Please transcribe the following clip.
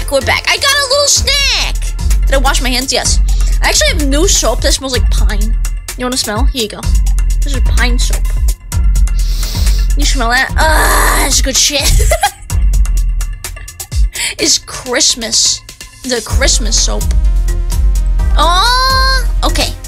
back. We're back. I got a little snack. Did I wash my hands? Yes. I actually have new soap that smells like pine. You want to smell? Here you go. This is pine soap. You smell that? Ah, it's good shit. It's Christmas. The Christmas soap. Oh, okay.